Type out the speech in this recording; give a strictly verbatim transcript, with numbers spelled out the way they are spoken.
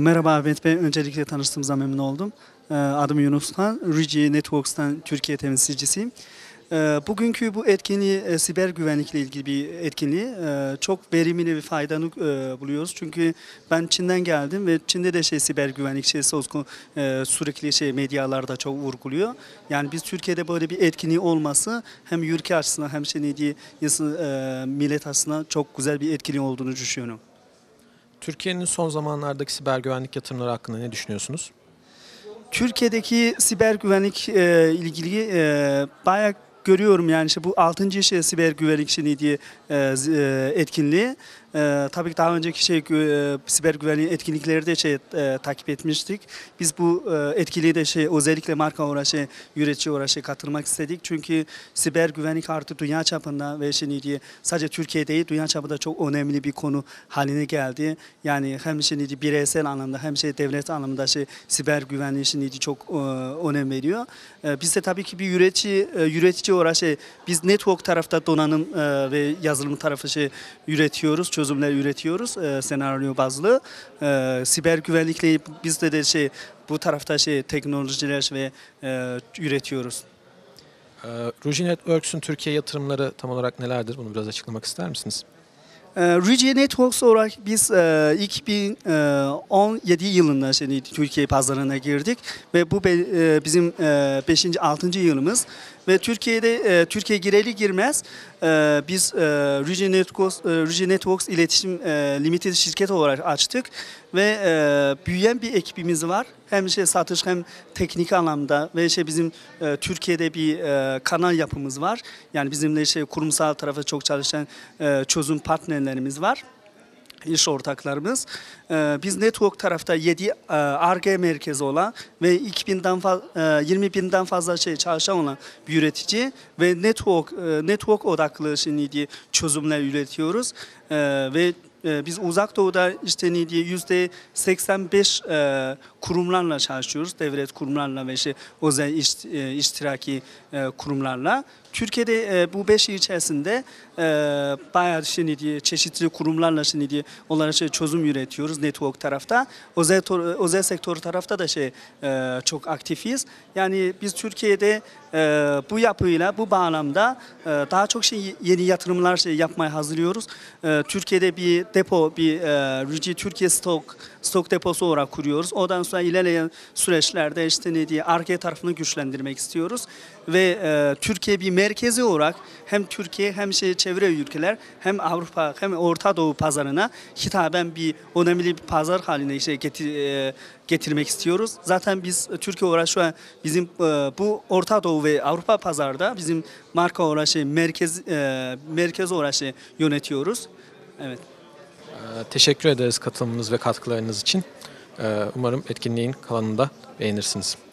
Merhaba Ahmet Bey, öncelikle tanıştığımıza memnun oldum. Adım Yunus Han, Rigi Networks'tan Türkiye temsilcisiyim. Bugünkü bu etkinliği, siber güvenlikle ilgili bir etkinliği çok verimli ve faydalı buluyoruz. Çünkü ben Çin'den geldim ve Çin'de de şey siber güvenlik şey söz konusu sürekli şey medyalarda çok vurguluyor. Yani biz Türkiye'de böyle bir etkinliği olması hem ülke açısından hem şey ne diye millet açısından çok güzel bir etkinliği olduğunu düşünüyorum. Türkiye'nin son zamanlardaki siber güvenlik yatırımları hakkında ne düşünüyorsunuz? Türkiye'deki siber güvenlik e, ilgili e, bayağı görüyorum yani işte bu altıncı şey siber güvenlik şey diye e, etkinliği. E, tabii ki daha önceki şey e, siber güvenlik etkinlikleri de şey e, takip etmiştik. Biz bu e, etkinliği de şey özellikle marka olarak şey üretici olarak şey katılmak istedik. Çünkü siber güvenlik artık dünya çapında ve şey diye sadece Türkiye değil dünya çapında çok önemli bir konu haline geldi. Yani hem şey diye bireysel anlamda hem şey devlet anlamda şey siber güvenliği şey diye çok e, önem veriyor. E, biz de tabii ki bir üretici e, üretici olarak şey biz network tarafta donanım e, ve yazılım tarafı şey üretiyoruz. Çözümler üretiyoruz e, senaryo bazlı. E, siber güvenlikle biz de, de şey bu tarafta şey teknolojiler ve e, üretiyoruz. Ee, Rigi Networks'ün Türkiye yatırımları tam olarak nelerdir? Bunu biraz açıklamak ister misiniz? E, Rigi Networks olarak biz e, iki bin on yedi yılında şey, Türkiye pazarına girdik ve bu be, e, bizim e, beşinci altıncı yılımız. Ve Türkiye'de e, Türkiye gireli girmez e, biz e, Rigi Networks, e, Rigi Networks İletişim e, Limited şirket olarak açtık ve e, büyüyen bir ekibimiz var. Hem şey satış hem teknik anlamda ve şey bizim e, Türkiye'de bir e, kanal yapımız var. Yani bizimle şey kurumsal tarafı çok çalışan e, çözüm partnerlerimiz var. İş ortaklarımız. Biz network tarafta yedi Ar-Ge merkezi olan ve iki binden fazla, yirmi binden fazla şey çalışan olan bir üretici ve network network odaklı şimdi çözümler üretiyoruz ve biz Uzak Doğu'da işte ne diye yüzde seksen beş kurumlarla çalışıyoruz. Devlet kurumlarla ve şey özel iş, iştiraki kurumlarla. Türkiye'de bu beş yıl içerisinde bayağı şimdi diye çeşitli kurumlarla şimdi diye onlara şey çözüm üretiyoruz network tarafta. Özel özel sektör tarafta da şey çok aktifiz. Yani biz Türkiye'de bu yapıyla bu bağlamda daha çok şey yeni yatırımlar şey yapmaya hazırlıyoruz. Türkiye'de bir depo bir Rigi Türkiye stok stok deposu olarak kuruyoruz. Ondan sonra ilerleyen süreçlerde işte ne diye Ar-Ge tarafını güçlendirmek istiyoruz ve e, Türkiye bir merkezi olarak hem Türkiye hem şey çevre ülkeler hem Avrupa hem Orta Doğu pazarına hitaben bir önemli bir pazar haline şey getir, e, getirmek istiyoruz. Zaten biz Türkiye olarak şu an bizim e, bu Orta Doğu ve Avrupa pazarda bizim marka olarak şey merkez e, merkez olarak şey yönetiyoruz. Evet. Ee, teşekkür ederiz katılımınız ve katkılarınız için. Ee, umarım etkinliğin kalanını da beğenirsiniz.